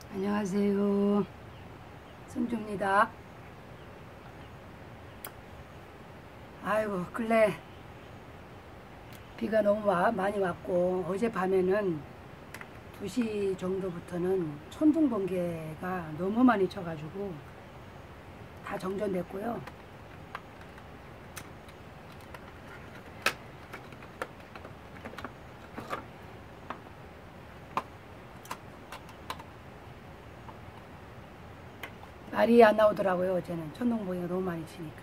안녕하세요. 승주입니다. 아이고, 근래 비가 너무 많이 왔고, 어젯밤에는 2시 정도부터는 천둥 번개가 너무 많이 쳐가지고 다 정전됐고요. 말이 안 나오더라고요. 어제는 천둥 번개가 너무 많이 치니까.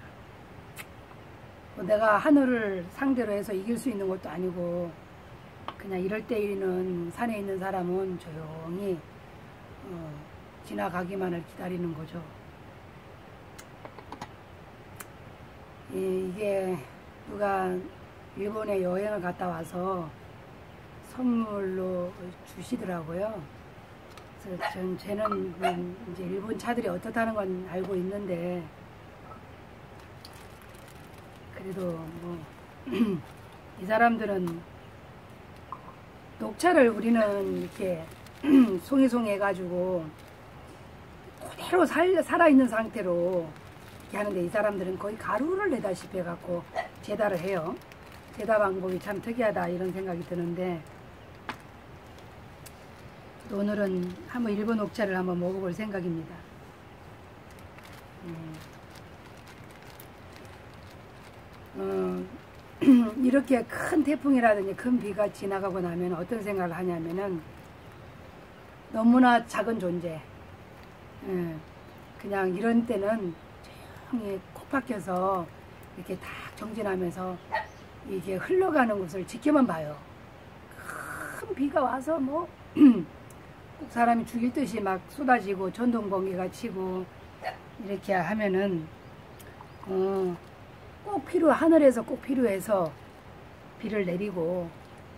내가 하늘을 상대로 해서 이길 수 있는 것도 아니고, 그냥 이럴 때는 산에 있는 사람은 조용히 지나가기만을 기다리는 거죠. 이게 누가 일본에 여행을 갔다 와서 선물로 주시더라고요. 그래서 쟤는 이제 일본 차들이 어떻다는 건 알고 있는데, 그래도 뭐 이 사람들은 녹차를 우리는 이렇게 송이송이 해가지고 그대로 살아있는 상태로 이렇게 하는데, 이 사람들은 거의 가루를 내다시피 해갖고 제다를 해요. 제다 방법이 참 특이하다 이런 생각이 드는데, 오늘은 한번 일본 녹차를 한번 먹어볼 생각입니다. 이렇게 큰 태풍이라든지 큰 비가 지나가고 나면 어떤 생각을 하냐면은, 너무나 작은 존재, 그냥 이런 때는 조용히 콕 박혀서 이렇게 딱 정진하면서 이게 흘러가는 것을 지켜만 봐요. 큰 비가 와서 뭐 꼭 사람이 죽일 듯이 막 쏟아지고 천둥 번개가 치고 이렇게 하면은 꼭 하늘에서 꼭 필요해서 비를 내리고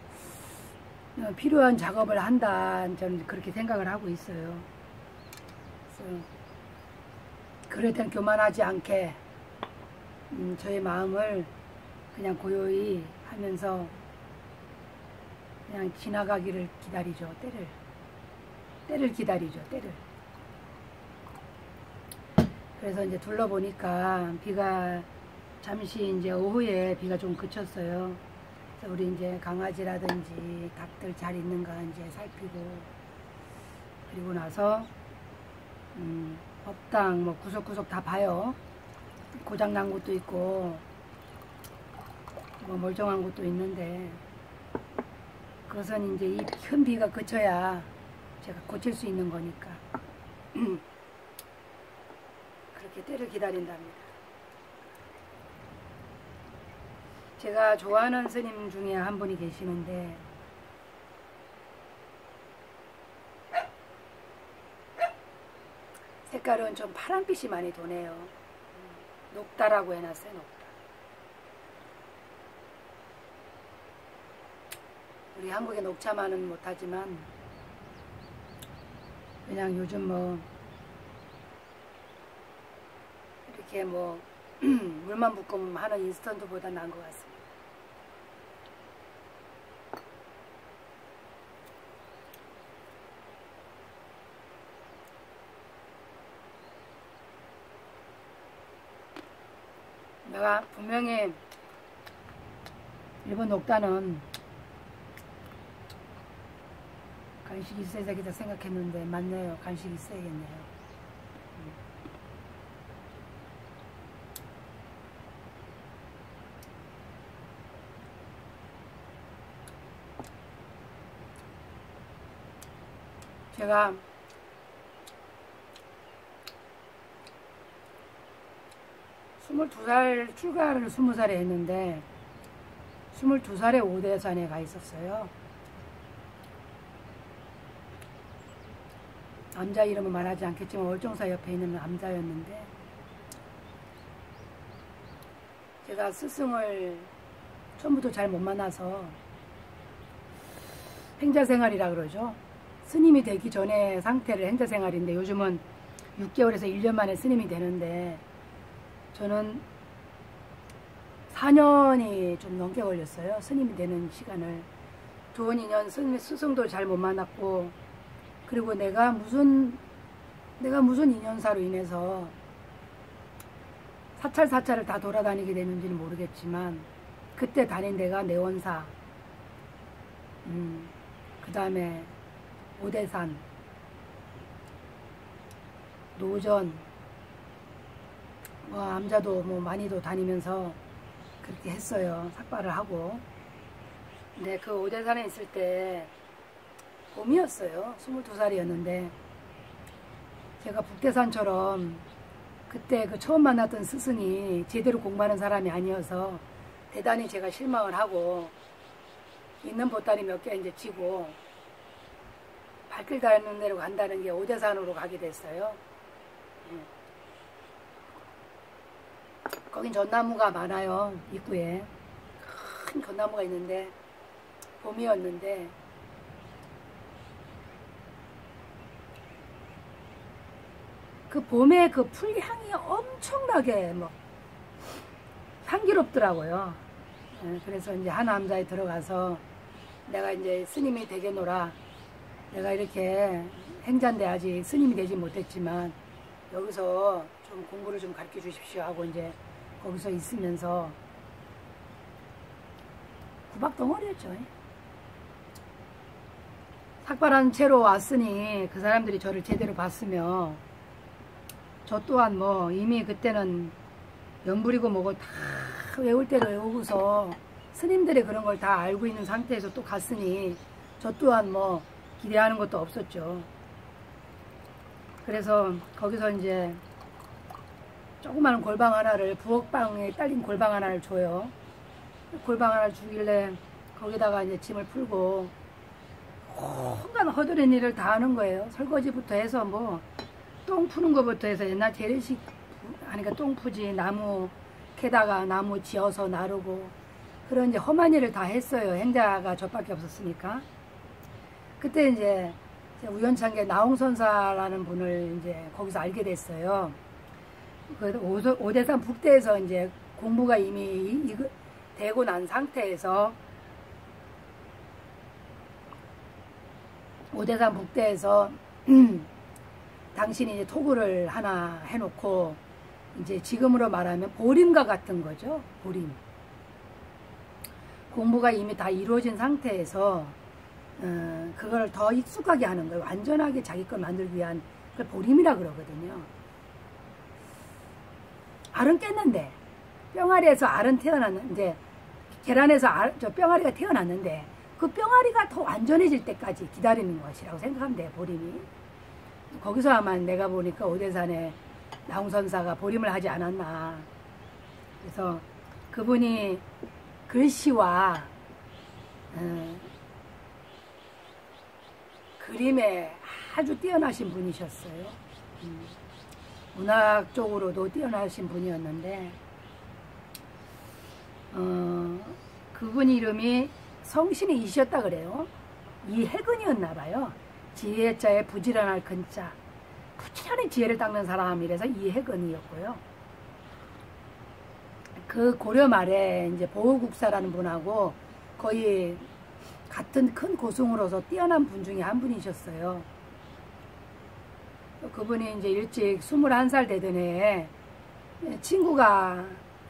필요한 작업을 한다, 저는 그렇게 생각을 하고 있어요. 그래서 그럴 땐 교만하지 않게 저의 마음을 그냥 고요히 하면서 그냥 지나가기를 기다리죠. 때를 기다리죠. 때를. 그래서 이제 둘러보니까 비가 잠시 이제 오후에 비가 좀 그쳤어요. 그래서 우리 이제 강아지라든지 닭들 잘 있는가 이제 살피고, 그리고 나서 법당 뭐 구석구석 다 봐요. 고장난 곳도 있고 뭐 멀쩡한 곳도 있는데, 그것은 이제 이 큰 비가 그쳐야 제가 고칠 수 있는 거니까 그렇게 때를 기다린답니다. 제가 좋아하는 스님 중에 한 분이 계시는데, 색깔은 좀 파란빛이 많이 도네요. 녹다라고 해놨어요. 녹다. 우리 한국의 녹차만은 못하지만 그냥 요즘 뭐 이렇게 뭐 물만 붓고 하는 인스턴트보다 나은 것 같습니다. 내가 분명히 일본 녹다는 간식이 있어야 되겠다 생각했는데, 맞네요. 간식이 있어야겠네요. 제가 출가를 20살에 했는데 22살에 오대산에 가 있었어요. 남자 이름은 말하지 않겠지만 월정사 옆에 있는 남자였는데, 제가 스승을 처음부터 잘 못 만나서 행자생활이라 그러죠. 스님이 되기 전에 상태를 행자생활인데, 요즘은 6개월에서 1년 만에 스님이 되는데, 저는 4년이 좀 넘게 걸렸어요. 스님이 되는 시간을. 좋은 인연 스승도 잘 못 만났고, 그리고 내가 무슨 인연사로 인해서 사찰사찰을 다 돌아다니게 되는지는 모르겠지만 그때 다닌 데가 내원사, 그 다음에 오대산, 노전, 뭐 암자도 뭐 많이도 다니면서 그렇게 했어요. 삭발을 하고. 근데 그 오대산에 있을 때 봄이었어요. 22살이었는데 제가 북대산처럼 그때 그 처음 만났던 스승이 제대로 공부하는 사람이 아니어서 대단히 제가 실망을 하고 있는 보따리 몇 개 이제 지고 발길 닿는 데로 간다는 게 오대산으로 가게 됐어요. 거긴 전나무가 많아요. 입구에 큰 전나무가 있는데 봄이었는데 그 봄에 그 풀향이 엄청나게 뭐 향기롭더라고요. 그래서 이제 한 암자에 들어가서 내가 이제 스님이 되겠노라. 내가 이렇게 행자인데 아직 스님이 되지 못했지만 여기서 좀 공부를 좀 가르쳐 주십시오 하고 이제 거기서 있으면서 구박덩어리였죠. 삭발한 채로 왔으니 그 사람들이 저를 제대로 봤으며 저 또한 뭐 이미 그때는 연불이고 뭐고 다 외울 대로 외우고서 스님들이 그런 걸 다 알고 있는 상태에서 또 갔으니 저 또한 뭐 기대하는 것도 없었죠. 그래서 거기서 이제 조그마한 골방 하나를 부엌방에 딸린 골방 하나를 줘요. 골방 하나를 주길래 거기다가 이제 짐을 풀고 온갖 허드렛 일을 다 하는 거예요. 설거지부터 해서 뭐 똥 푸는 것부터 해서 옛날 재래식 하니까 똥 푸지, 나무 캐다가 나무 지어서 나르고 그런 이제 험한 일을 다 했어요. 행자가 저밖에 없었으니까. 그때 이제 우연찮게 나홍선사라는 분을 이제 거기서 알게 됐어요. 그 오대산 북대에서 이제 공부가 이미 되고 난 상태에서 오대산 북대에서 당신이 이제 토구를 하나 해놓고 이제 지금으로 말하면 보림과 같은 거죠. 보림. 공부가 이미 다 이루어진 상태에서 그걸 더 익숙하게 하는 거예요. 완전하게 자기 걸 만들기 위한 그걸 보림이라 그러거든요. 알은 깼는데 뿅아리에서 알은 태어났는데 계란에서 저 뿅아리가 태어났는데 그 뿅아리가 더 완전해질 때까지 기다리는 것이라고 생각하면 돼요. 보림이. 거기서 아마 내가 보니까 오대산에 나홍선사가 보림을 하지 않았나. 그래서 그분이 글씨와 그림에 아주 뛰어나신 분이셨어요. 문학 쪽으로도 뛰어나신 분이었는데 그분 이름이 성신이 이셨다 그래요. 이혜근이었나 봐요. 지혜자에 부지런할 근자. 부지런히 지혜를 닦는 사람이라서 이혜근이었고요. 그 고려 말에 이제 보호국사라는 분하고 거의 같은 큰 고승으로서 뛰어난 분 중에 한 분이셨어요. 그분이 이제 일찍 21살 되던 해에 친구가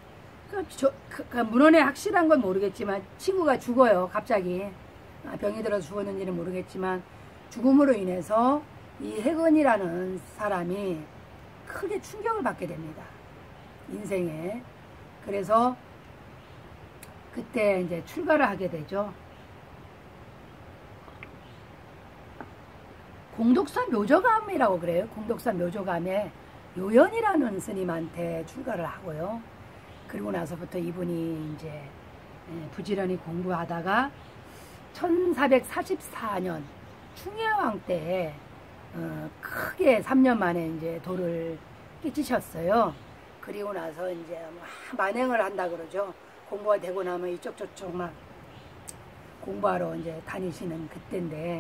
문헌에 확실한 건 모르겠지만 친구가 죽어요. 갑자기 병이 들어서 죽었는지는 모르겠지만 죽음으로 인해서 이 혜건이라는 사람이 크게 충격을 받게 됩니다. 인생에. 그래서 그때 이제 출가를 하게 되죠. 공덕산 묘조감이라고 그래요. 공덕산 묘조감에 요연이라는 스님한테 출가를 하고요. 그리고 나서부터 이분이 이제 부지런히 공부하다가 1444년 충혜왕 때에 크게 3년 만에 이제 도를 끼치셨어요. 그리고 나서 이제 만행을 한다 그러죠. 공부가 되고 나면 이쪽 저쪽 막 공부하러 이제 다니시는 그때인데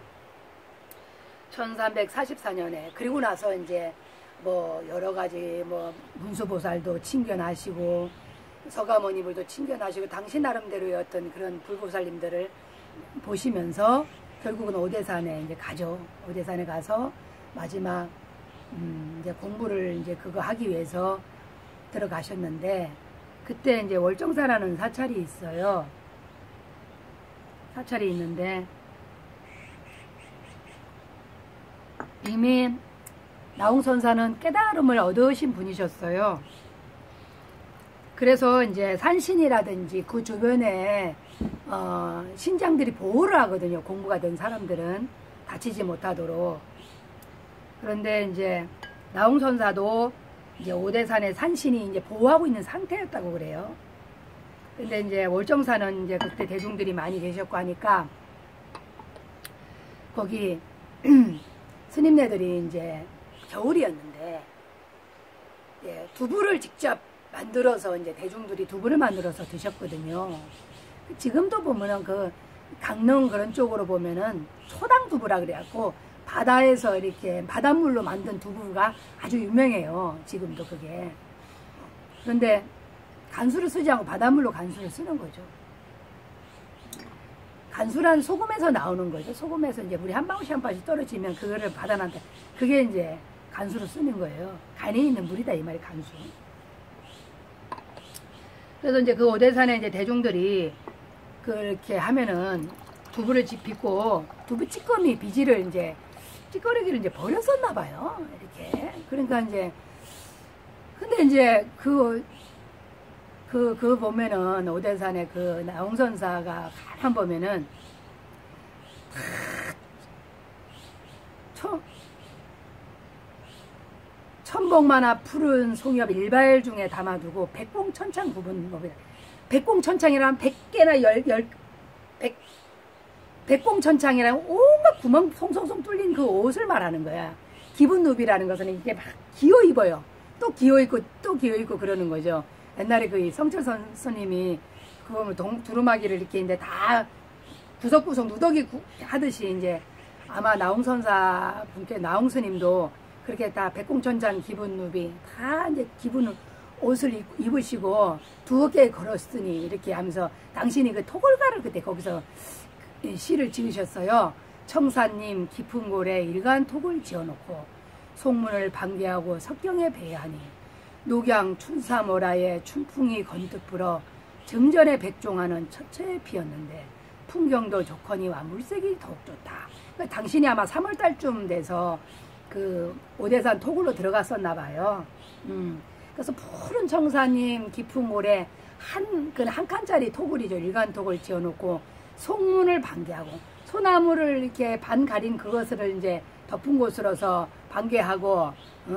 1344년에 그리고 나서 이제 뭐 여러 가지 뭐 문수보살도 친견하시고 서가모니불도 친견하시고 당신 나름대로의 어떤 그런 불보살님들을 보시면서 결국은 오대산에 이제 가죠. 오대산에 가서 마지막 이제 공부를 이제 그거 하기 위해서 들어가셨는데, 그때 이제 월정사라는 사찰이 있어요. 사찰이 있는데 이미 나홍선사는 깨달음을 얻으신 분이셨어요. 그래서 이제 산신이라든지 그 주변에 신장들이 보호를 하거든요. 공부가 된 사람들은 다치지 못하도록. 그런데 이제 나홍선사도 이제 오대산의 산신이 이제 보호하고 있는 상태였다고 그래요. 근데 이제 월정사는 이제 그때 대중들이 많이 계셨고 하니까 거기 스님네들이 이제 겨울이었는데, 예, 두부를 직접 만들어서 이제 대중들이 두부를 만들어서 드셨거든요. 지금도 보면은 그 강릉 그런 쪽으로 보면은 초당 두부라 그래갖고 바다에서 이렇게 바닷물로 만든 두부가 아주 유명해요. 지금도 그게. 그런데 간수를 쓰지 않고 바닷물로 간수를 쓰는 거죠. 간수란 소금에서 나오는 거죠. 소금에서 이제 물이 한 방울씩 한 방울씩 떨어지면 그거를 바다한테, 그게 이제 간수로 쓰는 거예요. 간에 있는 물이다 이 말이 간수. 그래서 이제 그 오대산에 이제 대중들이 그렇게 하면은 두부를 빚고 두부 찌꺼미 비지를 이제 찌꺼리기를 이제 버렸었나 봐요. 이렇게. 그러니까 이제 근데 이제 그 보면은 오대산에 그 나홍선사가 가만 보면은 천복만화 푸른 송엽 일발 중에 담아두고 백공천창 구분 법이다. 백공천창이란 100개나 백공천창이란 온갖 구멍 송송송 뚫린 그 옷을 말하는 거야. 기분누비라는 것은 이게 막 기어 입어요. 또 기어 입고 또 기어 입고 그러는 거죠. 옛날에 그 성철 스님이 그거 두루마기를 이렇게 이제 다 구석구석 누더기 하듯이 이제 아마 나홍선사 분께 나홍스님도 그렇게 다 백공천장 기분누비 다 이제 기분 옷을 입으시고 두어깨에 걸었으니 이렇게 하면서 당신이 그 토골가를 그때 거기서 시를 지으셨어요. 청사님 깊은 골에 일간 톡을 지어놓고 송문을 반개하고 석경에 배하니 녹양 춘사모라에 춘풍이 건뜩 불어 정전에 백종하는 첫째에 피었는데 풍경도 좋거니와 물색이 더욱 좋다. 그러니까 당신이 아마 3월달쯤 돼서 그 오대산 토굴로 들어갔었나 봐요. 그래서 푸른 청사님 깊은 골에 한 칸짜리 토굴이죠. 일간 토굴 지어놓고 송문을 반개하고 소나무를 이렇게 반 가린 그것을 이제 덮은 곳으로서 반개하고,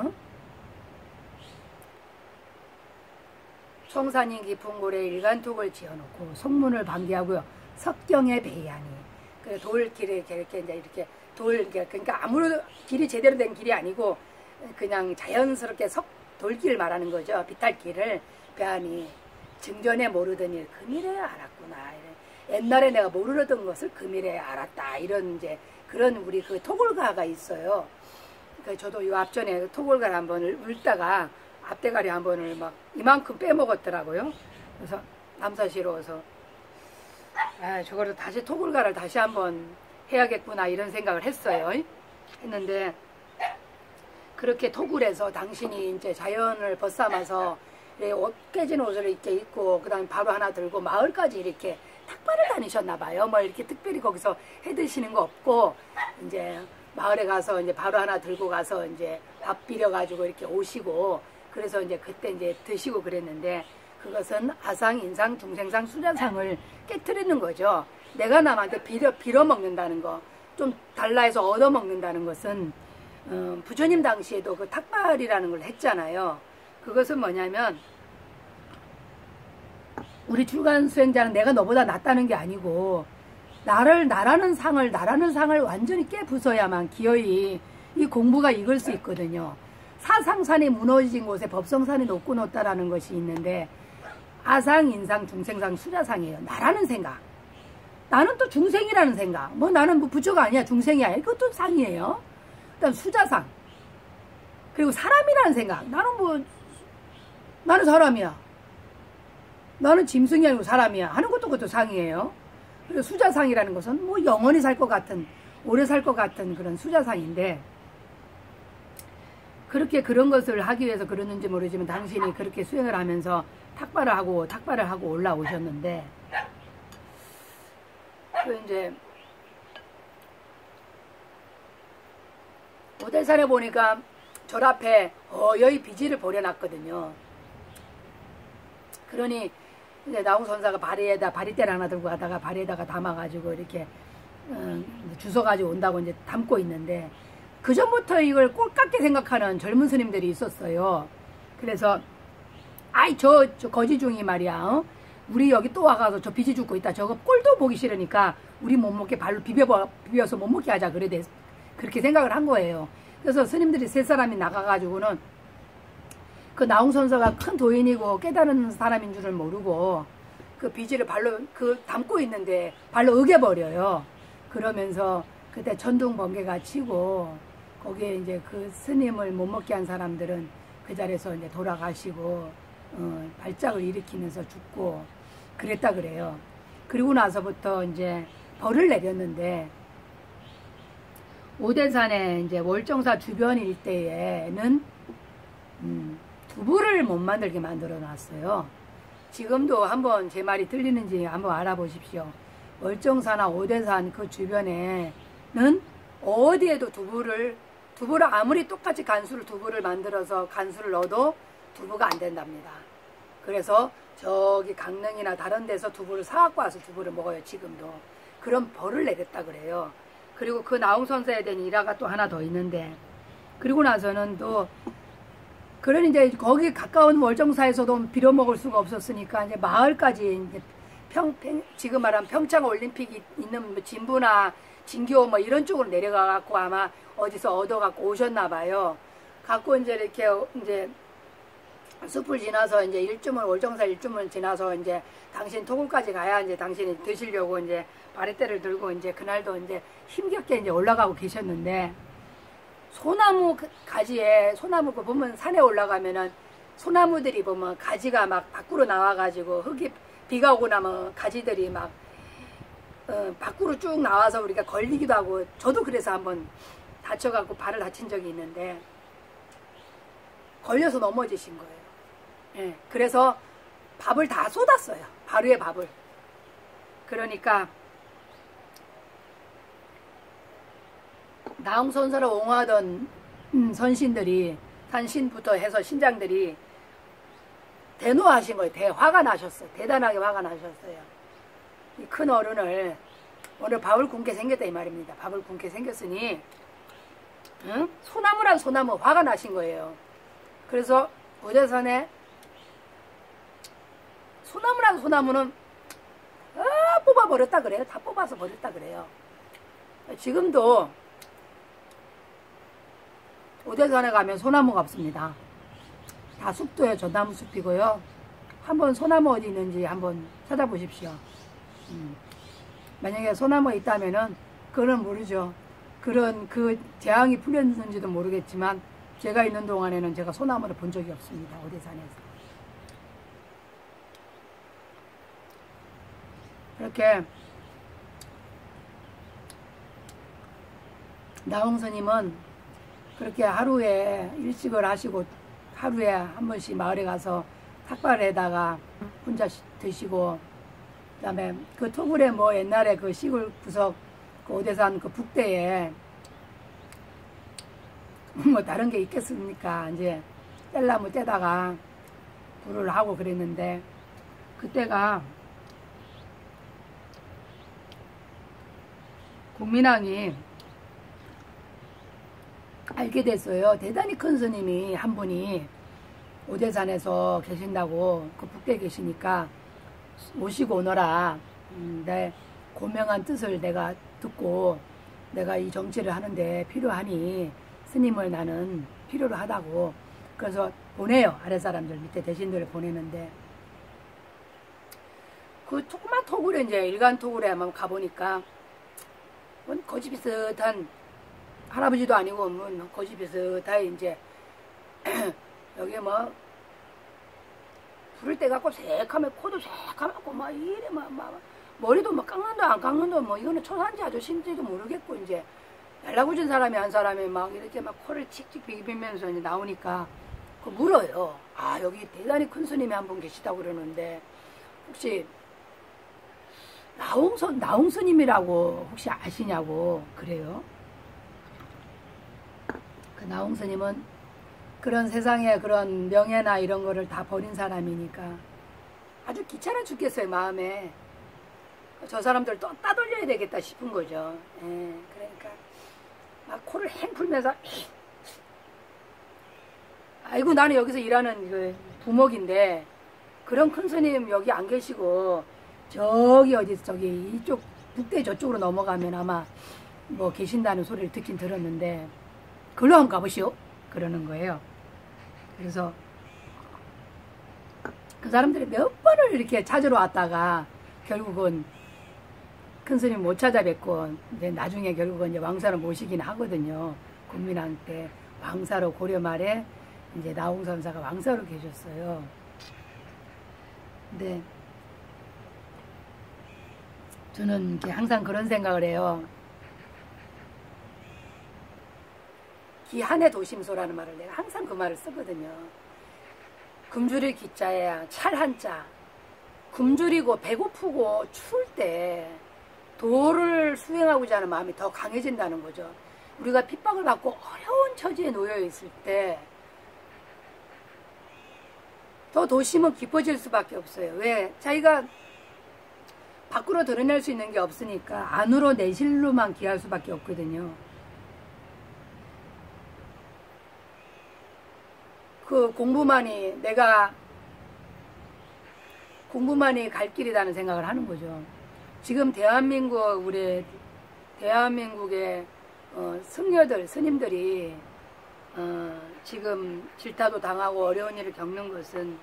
청사님 깊은 골에 일간톡을 지어놓고 송문을 반개하고요. 석경에 배하니, 그 돌길에 이렇게 이제 이렇게 그러니까 아무런 길이 제대로 된 길이 아니고 그냥 자연스럽게 돌길을 말하는 거죠. 비탈길을 배하니 증전에 모르더니 금일에 알았구나. 옛날에 내가 모르던 것을 금일에 알았다. 이런 이제 그런 우리 그 토골가가 있어요. 그러니까 저도 이 앞전에 토골가를 한번 읽다가 앞대가리 한 번을 막 이만큼 빼먹었더라고요. 그래서 남사시로워서 저거를 다시 토골가를 다시 한번 해야겠구나 이런 생각을 했어요. 했는데 그렇게 토굴에서 당신이 이제 자연을 벗삼아서 깨진 옷을 이렇게 입고 그다음에 바로 하나 들고 마을까지 이렇게 탁발을 다니셨나 봐요. 뭐 이렇게 특별히 거기서 해 드시는 거 없고 이제 마을에 가서 이제 바로 하나 들고 가서 이제 밥 비려 가지고 이렇게 오시고 그래서 이제 그때 이제 드시고 그랬는데 그것은 아상, 인상, 중생상, 수자상을 깨트리는 거죠. 내가 남한테 빌어 먹는다는 거, 좀 달라 해서 얻어 먹는다는 것은 부처님 당시에도 그 탁발이라는 걸 했잖아요. 그것은 뭐냐면 우리 출간 수행자는 내가 너보다 낫다는 게 아니고 나라는 상을 완전히 깨부숴야만 기어이 이 공부가 익을 수 있거든요. 사상산이 무너진 곳에 법성산이 높고 높다라는 것이 있는데 아상, 인상, 중생상, 수자상이에요. 나라는 생각. 나는 또 중생이라는 생각. 뭐 나는 뭐 부처가 아니야. 중생이 아니야. 이것도 상이에요. 그다음 수자상. 그리고 사람이라는 생각. 나는 사람이야. 나는 짐승이 아니고 사람이야. 하는 것도 그것도 상이에요. 그리고 수자상이라는 것은 뭐 영원히 살 것 같은, 오래 살 것 같은 그런 수자상인데, 그렇게 그런 것을 하기 위해서 그러는지 모르지만 당신이 그렇게 수행을 하면서 탁발을 하고 올라오셨는데, 그 이제 오대산에 보니까 절 앞에 여의 비지를 버려놨거든요. 그러니 이제 나홍선사가 바리대를 하나 들고 가다가 바리에다가 담아가지고 이렇게 주워가지고 온다고 이제 담고 있는데, 그 전부터 이걸 꼴깍게 생각하는 젊은 스님들이 있었어요. 그래서 아이 저 거지중이 말이야, 우리 여기 또 와가서 저 비지 죽고 있다, 저거 꼴도 보기 싫으니까 우리 못 먹게 발로 비벼서 못 먹게 하자, 그렇게 생각을 한 거예요. 그래서 스님들이 세 사람이 나가가지고는 그 나홍선사가 큰 도인이고 깨달은 사람인 줄을 모르고 그 비지를 발로 담고 있는데 발로 으개버려요. 그러면서 그때 천둥 번개가 치고 거기에 이제 그 스님을 못 먹게 한 사람들은 그 자리에서 이제 돌아가시고 발작을 일으키면서 죽고 그랬다 그래요. 그리고 나서부터 이제 벌을 내렸는데, 오대산에 이제 월정사 주변 일대에는 두부를 못 만들게 만들어 놨어요. 지금도 한번 제 말이 틀리는지 한번 알아보십시오. 월정사나 오대산 그 주변에는 어디에도 두부를 아무리 똑같이 두부를 만들어서 간수를 넣어도 두부가 안 된답니다. 그래서 저기 강릉이나 다른 데서 두부를 사갖고 와서 두부를 먹어요. 지금도. 그런 벌을 내렸다 그래요. 그리고 그 나홍선사에 대한 일화가 또 하나 더 있는데, 그리고 나서는 또 그런 이제 거기 가까운 월정사에서도 빌어먹을 수가 없었으니까 이제 마을까지 이제 지금 말하면 평창 올림픽이 있는 뭐 진부나 진교 뭐 이런 쪽으로 내려가갖고 아마 어디서 얻어갖고 오셨나 봐요. 갖고 이제 이렇게 이제 숲을 지나서 이제 월정사 일주문 지나서 이제 당신 토굴까지 가야 이제 당신이 드시려고 이제 바리떼를 들고 이제 그날도 이제 힘겹게 이제 올라가고 계셨는데, 소나무 가지에 소나무 보면 산에 올라가면은 소나무들이 보면 가지가 막 밖으로 나와가지고 비가 오고 나면 가지들이 막 밖으로 쭉 나와서 우리가 걸리기도 하고, 저도 그래서 한번 다쳐갖고 발을 다친 적이 있는데 걸려서 넘어지신 거예요. 예, 그래서 밥을 다 쏟았어요. 하루에 밥을. 그러니까 나홍선사를 옹호하던 선신들이, 산신부터 해서 신장들이 대노하신 거예요. 화가 나셨어요. 대단하게 화가 나셨어요. 이 큰 어른을 오늘 밥을 굶게 생겼다 이 말입니다. 밥을 굶게 생겼으니 소나무란 소나무 화가 나신 거예요. 그래서 오대산에 소나무란 소나무는 뽑아버렸다 그래요. 다 뽑아서 버렸다 그래요. 지금도 오대산에 가면 소나무가 없습니다. 다 숲도요. 전나무 숲이고요. 한번 소나무 어디 있는지 한번 찾아보십시오. 만약에 소나무가 있다면은 그거는 모르죠. 그 재앙이 풀렸는지도 모르겠지만 제가 있는 동안에는 제가 소나무를 본 적이 없습니다. 오대산에서. 이렇게 나홍스님은 그렇게 하루에 일식을 하시고 하루에 한 번씩 마을에 가서 탁발에다가 혼자 드시고, 그 다음에 그 토굴에 뭐 옛날에 그 시골 구석 그 오대산 그 북대에 뭐 다른 게 있겠습니까? 이제 뗄나무 떼다가 불을 하고 그랬는데, 그때가 국민왕이 알게 됐어요. 대단히 큰 스님이 한 분이 오대산에서 계신다고, 그 북대에 계시니까 모시고 오너라. 내 고명한 뜻을 내가 듣고 내가 이 정치를 하는데 필요하니 스님을 나는 필요로 하다고. 그래서 보내요. 아랫사람들 밑에 대신들을 보내는데, 그 조그만 토굴에 이제 일간 토굴에 한번 가보니까 거지 비슷한 할아버지도 아니고 뭐 거지 비슷하게 이제 여기 뭐 부를 때 갖고 새카매 코도 새카맣고 막 이래 막 머리도 뭐 깎는도 안 깎는도 뭐 이거는 초산지 아저씨인지도 모르겠고 이제 연락오진 사람이 한 사람이 막 이렇게 막 코를 칙칙 비비면서 이제 나오니까 그 물어요. 아 여기 대단히 큰 스님이 한 분 계시다고 그러는데 혹시 나홍 스님이라고 혹시 아시냐고 그래요. 그 나홍 스님은 그런 세상에 그런 명예나 이런 거를 다 버린 사람이니까 아주 귀찮아 죽겠어요 마음에. 저 사람들 또 따돌려야 되겠다 싶은 거죠. 예, 그러니까 막 코를 행 풀면서 아이고 나는 여기서 일하는 그 부목인데 그런 큰 스님 여기 안 계시고 저기 어디 저기 이쪽 북대 저쪽으로 넘어가면 아마 뭐 계신다는 소리를 듣긴 들었는데 글로 한번 가보시오 그러는 거예요. 그래서 그 사람들이 몇 번을 이렇게 찾으러 왔다가 결국은 큰 스님 못 찾아뵙고 이제 나중에 결국은 이제 왕사로 모시긴 하거든요. 국민한테 왕사로 고려 말에 이제 나홍선사가 왕사로 계셨어요. 근데 저는 이렇게 항상 그런 생각을 해요. 기한의 도심소라는 말을 내가 항상 그 말을 쓰거든요. 굶주릴 기자에 찰 한자. 굶주리고 배고프고 추울 때 도를 수행하고자 하는 마음이 더 강해진다는 거죠. 우리가 핍박을 받고 어려운 처지에 놓여 있을 때 더 도심은 깊어질 수밖에 없어요. 왜? 자기가 밖으로 드러낼 수 있는 게 없으니까 안으로 내실로만 기할 수밖에 없거든요. 그 공부만이 내가 공부만이 갈 길이라는 생각을 하는 거죠. 지금 우리 대한민국의 승려들, 스님들이 지금 질타도 당하고 어려운 일을 겪는 것은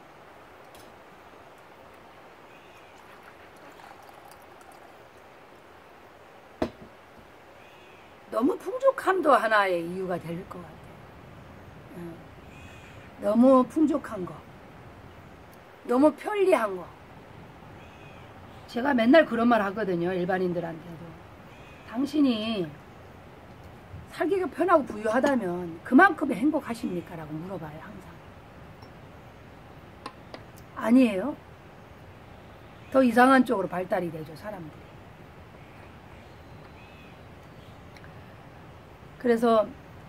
너무 풍족함도 하나의 이유가 될 것 같아요. 너무 풍족한 거, 너무 편리한 거. 제가 맨날 그런 말 하거든요. 일반인들한테도. 당신이 살기가 편하고 부유하다면 그만큼의 행복하십니까? 라고 물어봐요. 항상. 아니에요. 더 이상한 쪽으로 발달이 되죠. 사람들이. 그래서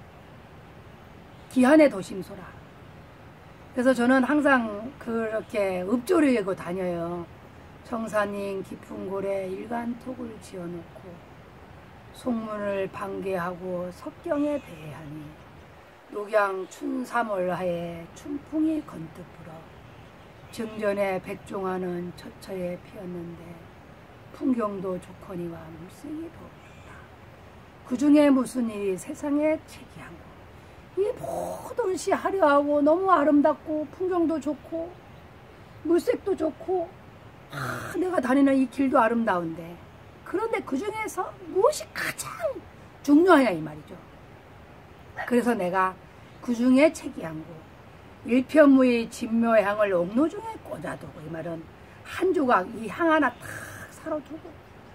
기한의 도심소라. 그래서 저는 항상 그렇게 읍조리고 다녀요. 청산인 깊은 골에 일간톡을 지어놓고 송문을 방개하고 석경에 배하니 녹양 춘삼월하에 춘풍이 건뜩 불어 정전에 백종화는 처처에 피었는데 풍경도 좋거니와 물색이 덥다. 그 중에 무슨 일이 세상에 체기하고 이 모든 시 화려하고 너무 아름답고 풍경도 좋고 물색도 좋고 내가 다니는 이 길도 아름다운데 그런데 그 중에서 무엇이 가장 중요하냐 이 말이죠. 그래서 내가 그 중에 체기한 고 일편무의 진묘향을 옥로 중에 꽂아두고 이 말은 한 조각 이 향 하나 탁 사로두고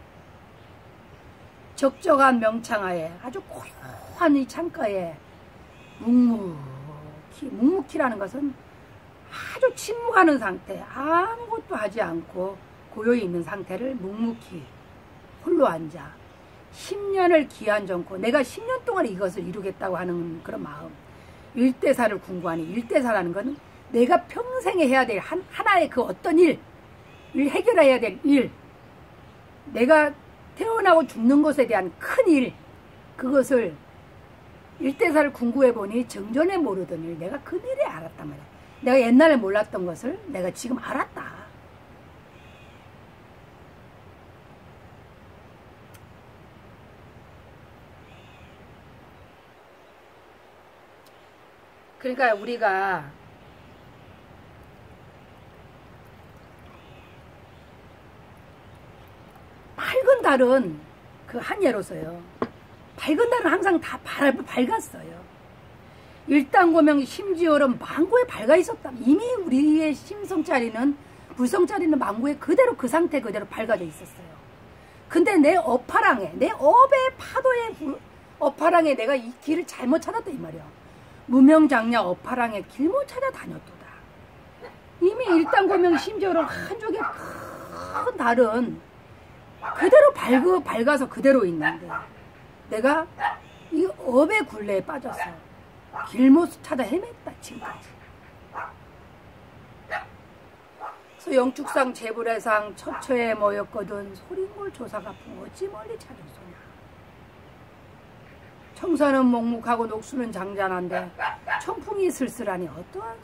적적한 명창하에 아주 고요한 이 창가에 묵묵히라는 것은 아주 침묵하는 상태, 아무것도 하지 않고 고요히 있는 상태를 묵묵히 홀로 앉아 10년을 기한정고 내가 10년 동안 이것을 이루겠다고 하는 그런 마음. 일대사를 궁구하니 일대사라는 것은 내가 평생에 해야 될 하나의 그 어떤 일 해결해야 될 일, 내가 태어나고 죽는 것에 대한 큰 일, 그것을 일대사를 궁구해 보니 정전에 모르던 일, 내가 그 미래에 알았단 말이야. 내가 옛날에 몰랐던 것을 내가 지금 알았다. 그러니까 우리가 밝은 달은 그 한 예로서요. 밝은 달은 항상 다 밝았어요. 일당고명 심지어는 망고에 밝아 있었다. 이미 우리의 심성자리는 불성자리는 망고에 그대로 그 상태 그대로 밝아져 있었어요. 근데 내 어파랑에, 내 업의 파도의 어파랑에 내가 이 길을 잘못 찾았다 이 말이야. 무명장냐 어파랑에 길 못 찾아 다녔도다. 이미 일단고명 심지어로 한쪽에 큰 달은 그대로 밝아서 그대로 있는데 내가 이 업의 굴레에 빠져서 길 못 찾아 헤맸다 지금까지. 영축상 재불해상 처처에 모였거든 소리몰 조사가 어찌 멀리 찾을소냐. 청사는 묵묵하고 녹수는 장장한데 청풍이 쓸쓸하니 어떠한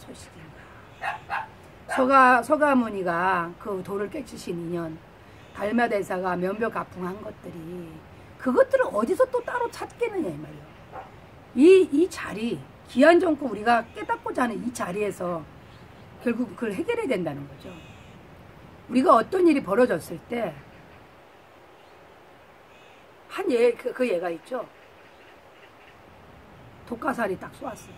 소식인가. 서가모니가 그 돌을 깨치신 인연 달마대사가 면벽가풍한 것들이 그것들을 어디서 또 따로 찾겠느냐 이 말이에요. 이 자리 기한정고 우리가 깨닫고자 하는 이 자리에서 결국 그걸 해결해야 된다는 거죠. 우리가 어떤 일이 벌어졌을 때 한 그 예가 있죠. 독가살이 딱 쏘았어요.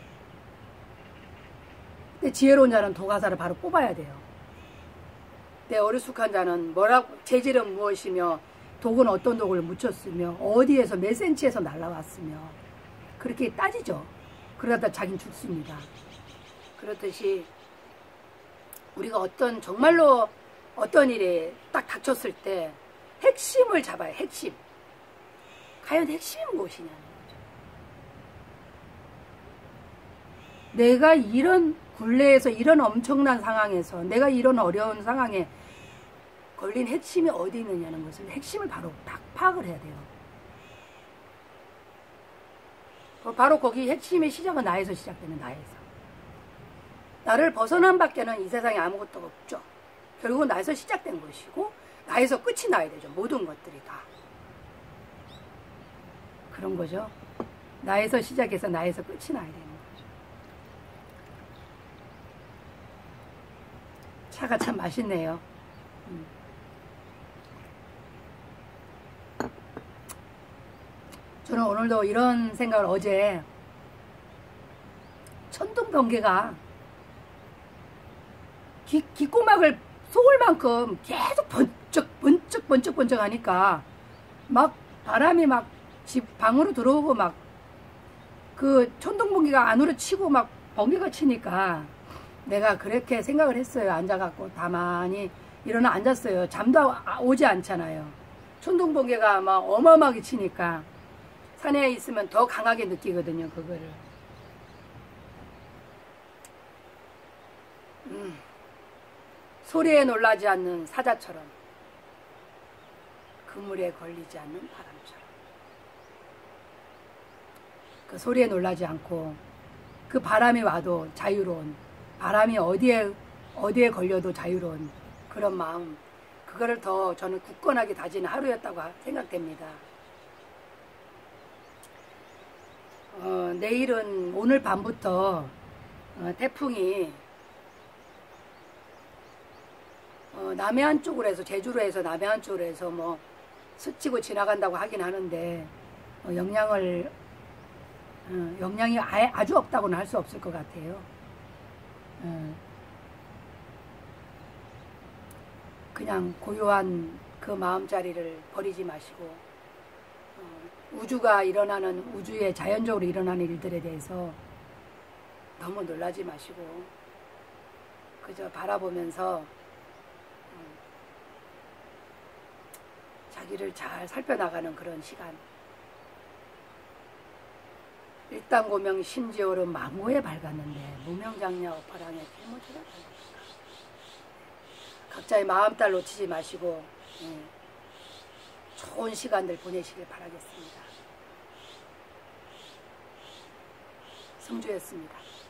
근데 지혜로운 자는 독가살을 바로 뽑아야 돼요. 근데 어리숙한 자는 뭐라고 재질은 무엇이며 독은 어떤 독을 묻혔으며 어디에서 몇 센치에서 날라왔으며 그렇게 따지죠. 그러다 자기는 죽습니다. 그렇듯이 우리가 정말로 어떤 일이 딱 닥쳤을 때 핵심을 잡아요. 핵심. 과연 핵심이 무엇이냐는 거죠. 내가 이런 굴레에서 이런 엄청난 상황에서 내가 이런 어려운 상황에 걸린 핵심이 어디 있느냐는 것을 핵심을 바로 딱 파악을 해야 돼요. 바로 거기 핵심의 시작은 나에서 시작되는 나에서. 나를 벗어난 밖에는 이 세상에 아무것도 없죠. 결국은 나에서 시작된 것이고 나에서 끝이 나야 되죠. 모든 것들이 다. 그런 거죠. 나에서 시작해서 나에서 끝이 나야 되는 거죠. 차가 참 맛있네요. 저는 오늘도 이런 생각을 어제 천둥번개가 귓고막을 속을 만큼 계속 번쩍 하니까 막 바람이 막 집 방으로 들어오고 막 그 천둥번개가 안으로 치고 막 번개가 치니까 내가 그렇게 생각을 했어요. 앉아갖고 가만히 일어나 앉았어요. 잠도 오지 않잖아요. 천둥번개가 막 어마어마하게 치니까 산에 있으면 더 강하게 느끼거든요. 그거를. 소리에 놀라지 않는 사자처럼 그물에 걸리지 않는 바람처럼 그 소리에 놀라지 않고 그 바람이 와도 자유로운 바람이 어디에 걸려도 자유로운 그런 마음 그거를 더 저는 굳건하게 다지는 하루였다고 생각됩니다. 내일은 오늘 밤부터 태풍이 남해안 쪽으로 해서 제주로 해서 남해안 쪽으로 해서 뭐 스치고 지나간다고 하긴 하는데 영향이 아주 없다고는 할 수 없을 것 같아요. 그냥 고요한 그 마음자리를 버리지 마시고 우주가 일어나는 우주에 자연적으로 일어나는 일들에 대해서 너무 놀라지 마시고 그저 바라보면서 자기를 잘 살펴나가는 그런 시간. 일단고명 심지어로 망고에 밝았는데 무명장냐 어파랑에 길못으로 밝았다. 각자의 마음딸 놓치지 마시고 좋은 시간들 보내시길 바라겠습니다. 성주였습니다.